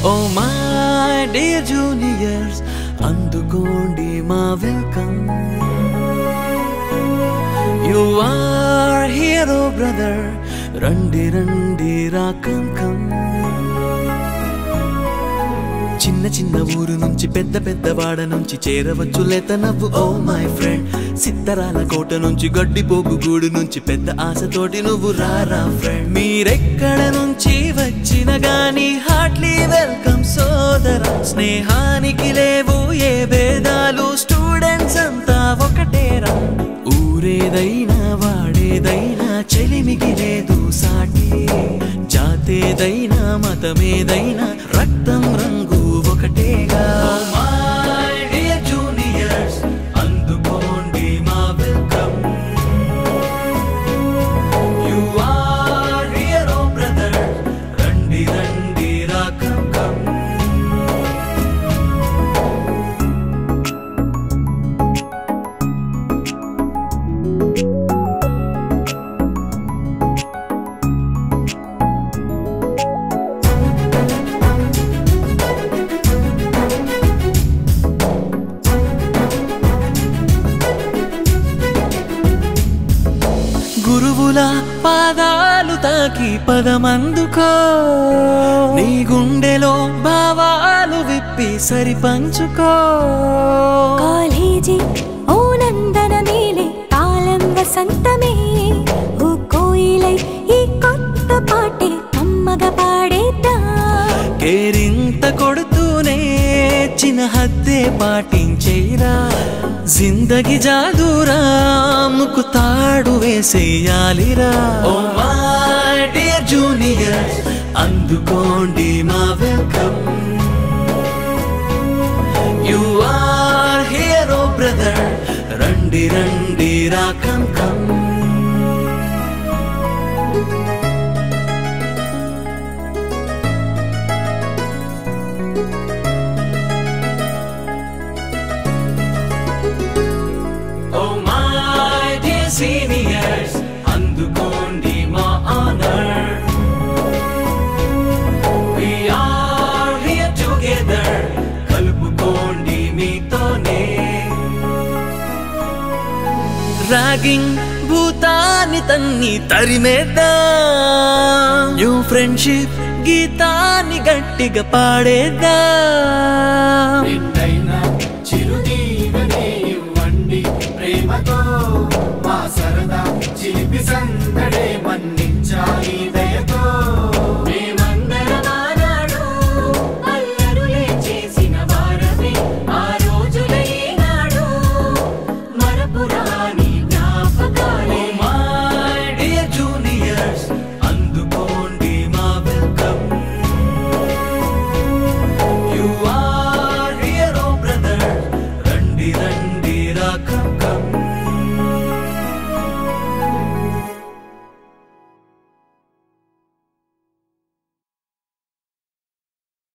Oh my dear juniors, అందుకోండి మా welcome. You are hero brother, రండి రండి రా come come. చిన్న చిన్న ఊరు నుంచి పెద్ద పెద్ద వాడ నుంచి చేరవచ్చు లేత నవ్వు ఓ మై ఫ్రెండ్. సిత్తరాల కోట నుంచి గడ్డిపోగు గూడు నుంచి పెద్ద ఆశతోటి నువ్వు రారా ఫ్రెండ్. మీరెక్కడ నుంచి వచ్చిన గాని హార్ట్లీ వెల్కమ్ సోదర. స్నేహానికి లేవు ఏ భేదాలు, స్టూడెంట్స్ అంతా ఒకటేరా. ఊరేదైనా వాడేదైనా చెలిమికి లేదు సాటి. జాతేదైనా మతమేదైనా రక్తం రంగు ఒకటేగా. My dear juniors, అందుకోండి మా welcome. You are hero brother, రండి రండి రా come come. గురువుల పాదాలు తాకి పదమందుకో. నీ గుండెలో భావాలు విప్పి సరి పంచుకో. కాలేజీ ఓ నందన మేలే తాళం వసంతమే. ఓ కోయిలై ఈ కొత్త పాటే కమ్మగా పాడేద్దా. కేరింత కొడుతూనే చిన్న హద్దే పాటించేరా. జిందగి జాదురా ముకు తాడు వేసేయాలిరా. ఓ మై డియర్ జూనియర్స్, అందుకోండి మా welcome. You are hero brother, రండి రండి రా కమ్ కమ్. Seniors, అందుకోండి మా honor. We are here together, కలుపుకోండి మీతోనే. రాగింగ్ భూతాన్ని తన్ని తరిమేద్దాం. న్యూ ఫ్రెండ్షిప్ గీతాన్ని గట్టిగా పాడేద్దాం.